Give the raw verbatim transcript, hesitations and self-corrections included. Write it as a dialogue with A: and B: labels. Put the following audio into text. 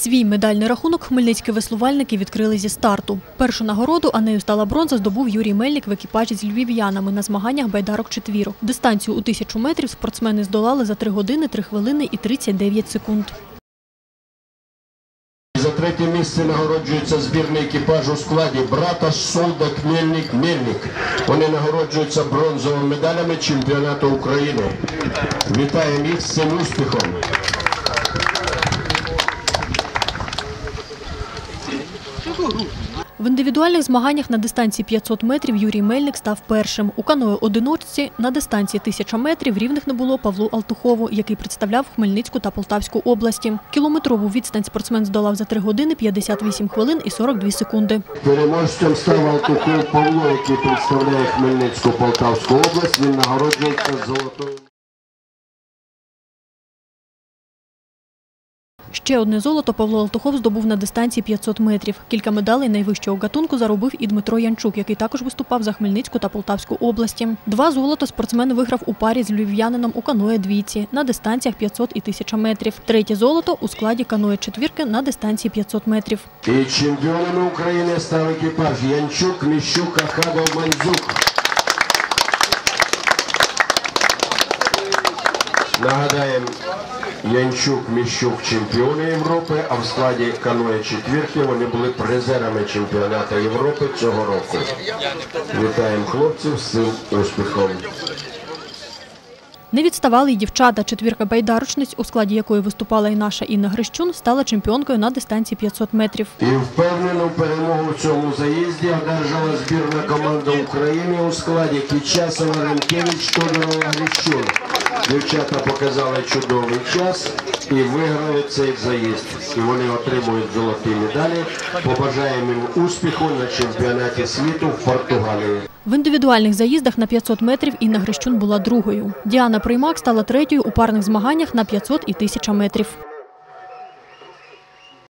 A: Свій медальний рахунок хмельницькі веслувальники відкрили зі старту. Першу нагороду, а нею стала бронза, здобув Юрій Мельник в екіпажі з львів'янами на змаганнях байдарок-четвірок. Дистанцію у тисячу метрів спортсмени здолали за три години, три хвилини і тридцять дев'ять секунд.
B: За третє місце нагороджується збірний екіпаж у складі брата Солдат Мельник-Мельник. Вони нагороджуються бронзовими медалями чемпіонату України. Вітаємо їх з цим успіхом.
A: В індивідуальних змаганнях на дистанції п'ятсот метрів Юрій Мельник став першим. У каное-одиночці на дистанції тисяча метрів рівних не було Павлу Алтухову, який представляв Хмельницьку та Полтавську області. Кілометрову відстань спортсмен здолав за три години, п'ятдесят вісім хвилин і сорок дві секунди.
B: Переможцем став Алтухов Павло, який представляє Хмельницьку Полтавську область. Він нагороджується золотою.
A: Ще одне золото Павло Алтухов здобув на дистанції п'ятсот метрів. Кілька медалей найвищого гатунку заробив і Дмитро Янчук, який також виступав за Хмельницьку та Полтавську області. Два золота спортсмен виграв у парі з львів'янином у каное-двійці на дистанціях п'ятсот і тисяча метрів. Третє золото у складі каное-четвірки на дистанції п'ятсот метрів.
B: І чемпіонами України став екіпаж Янчук, Міщук, Ахадов, Мандзюк. Нагадаємо, Янчук, Міщук – чемпіони Європи, а в складі каное-четвірки вони були призерами чемпіонату Європи цього року. Вітаємо хлопців з цим успіхом.
A: Не відставали й дівчата. Четвірка байдарочниць, у складі якої виступала і наша Інна Грищун, стала чемпіонкою на дистанції п'ятсот метрів.
B: І впевнену перемогу в цьому заїзді одержала збірна команда України у складі Кічасова, Ренкевич, Тодорова, Грищун. Дівчата показали чудовий час і виграли цей заїзд. І вони отримують золоті медалі. Побажаємо їм успіху на чемпіонаті світу в Португалії.
A: В індивідуальних заїздах на п'ятсот метрів Інна Грищун була другою. Діана Приймак стала третьою у парних змаганнях на п'ятсот і тисяча метрів.